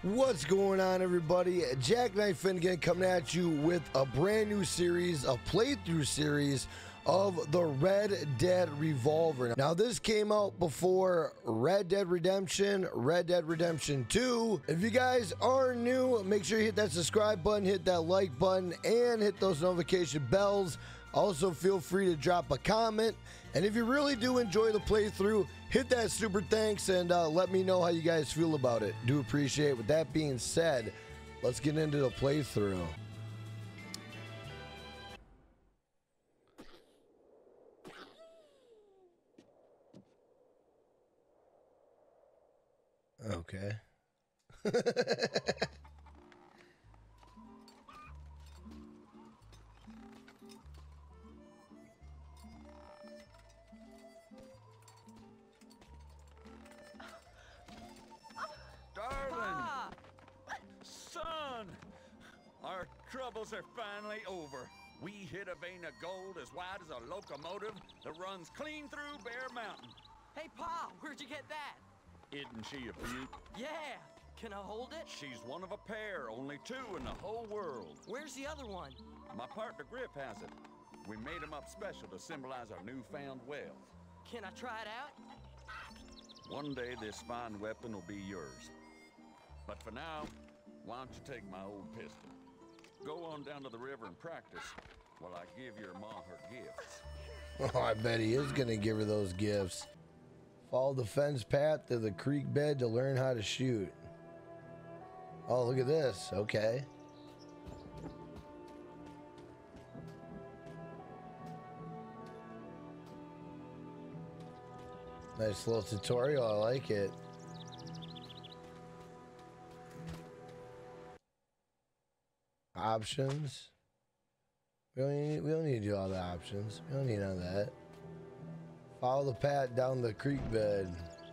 What's going on, everybody? Jackknife Finnegan coming at you with a brand new series, a playthrough series of the Red Dead Revolver. Now, this came out before Red Dead Redemption, Red Dead Redemption 2. If you guys are new, make sure you hit that subscribe button, hit that like button, and hit those notification bells. Also, feel free to drop a comment. And if you really do enjoy the playthrough, hit that super thanks and let me know how you guys feel about it. Do appreciate it. With that being said, let's get into the playthrough. Okay. Darling! Son! Our troubles are finally over. We hit a vein of gold as wide as a locomotive that runs clean through Bear Mountain. Hey, Pa, where'd you get that? Isn't she a beaut? Yeah. Can I hold it? She's one of a pair, only two in the whole world. Where's the other one? My partner Grip has it. We made him up special to symbolize our newfound wealth. Can I try it out? One day this fine weapon will be yours. But for now, why don't you take my old pistol? Go on down to the river and practice while I give your ma her gifts. Oh, I bet he is going to give her those gifts. Follow the fence path to the creek bed to learn how to shoot. Oh, look at this. Okay. Nice little tutorial. I like it. Options. We don't need to do all the options. We don't need none of that. Follow the path down the creek bed.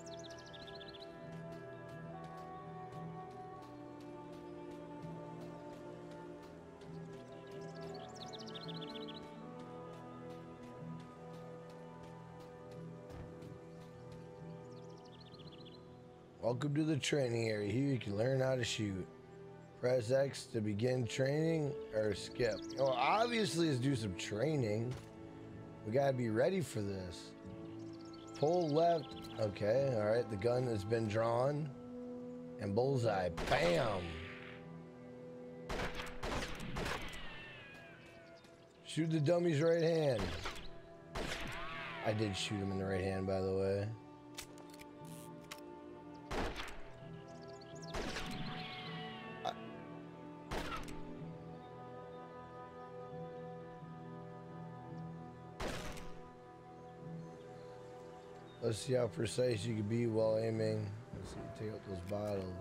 Welcome to the training area. Here you can learn how to shoot. Press X to begin training or skip. Well, obviously, let's do some training. We gotta be ready for this. Pull left. Okay, all right. The gun has been drawn. And bullseye. Bam! Shoot the dummy's right hand. I did shoot him in the right hand, by the way. Let's see how precise you can be while aiming. Let's see, take out those bottles.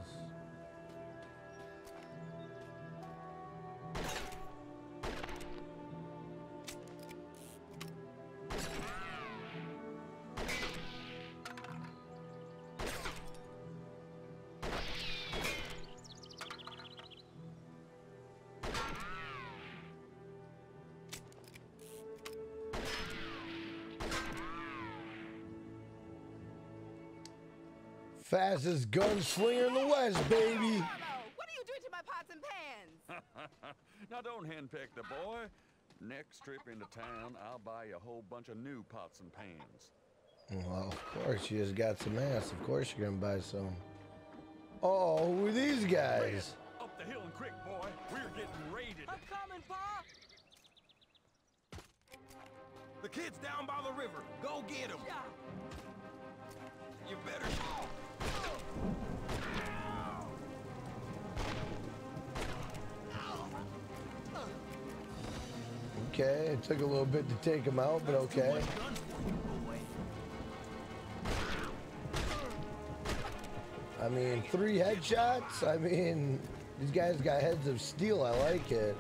Fastest gunslinger in the West, baby. Harlow, what are you doing to my pots and pans? Now don't henpeck the boy. Next trip into town, I'll buy you a whole bunch of new pots and pans. Well, of course, you just got some ass. Of course you're gonna buy some. Oh, who are these guys? Up the hill and quick, boy. We're getting raided. I'm coming, Pa. The kid's down by the river. Go get him. Yeah. You better. Okay, it took a little bit to take him out, but okay. I mean, 3 headshots? I mean, these guys got heads of steel. I like it.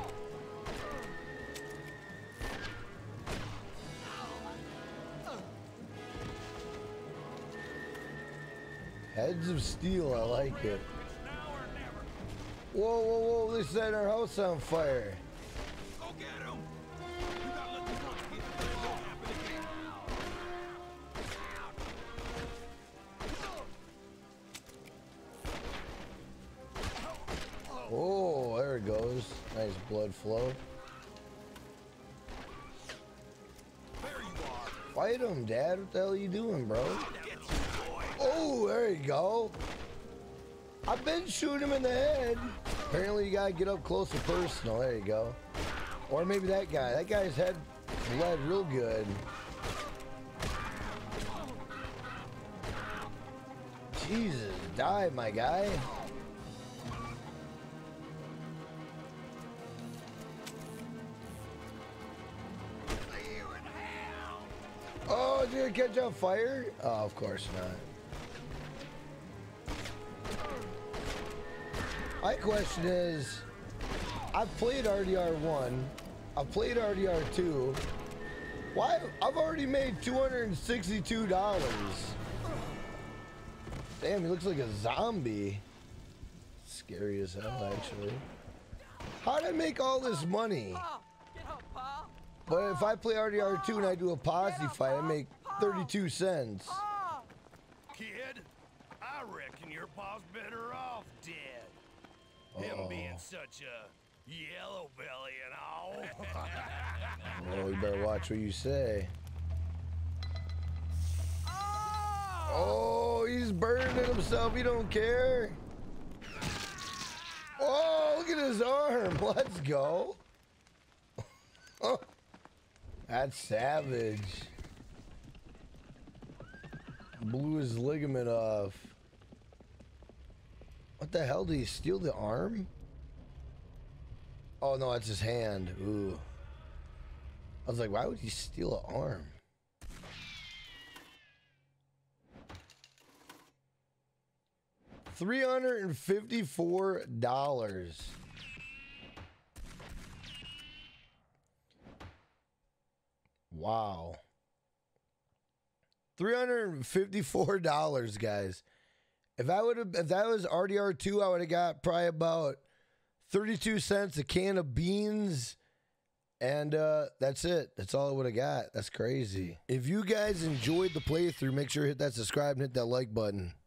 Heads of steel, I like it. Whoa, whoa, whoa, they set our house on fire. Go get him. You gotta let the drunk get it. It won't happen again. Oh, there it goes. Nice blood flow. There you are. Fight him, Dad. What the hell are you doing, bro? Get you, boy. Oh, there you go. I've been shooting him in the head. Apparently, you gotta get up close and personal. There you go. Or maybe that guy. That guy's head bled real good. Jesus, die, my guy. Oh, did it catch on fire? Oh, of course not. My question is, I've played RDR1, I've played RDR2. Why? I've already made $262. Damn, he looks like a zombie. Scary as hell, actually. How did I make all this money? Pa, get up, Pa. But if I play RDR2 and I do a posse fight, I make 32 cents. Pa. Kid, I reckon your pa's better off dead. Him being such a yellow belly and all. Oh, you better watch what you say. Oh, he's burning himself. He don't care. Oh, look at his arm. Let's go. Oh, that's savage. Blew his ligament off. What the hell? Did he steal the arm? Oh, no, that's his hand. Ooh. I was like, why would he steal an arm? $354. Wow. $354, guys. If that was RDR2, I would have got probably about 32 cents a can of beans. And that's it. That's all I would have got. That's crazy. If you guys enjoyed the playthrough, make sure to hit that subscribe and hit that like button.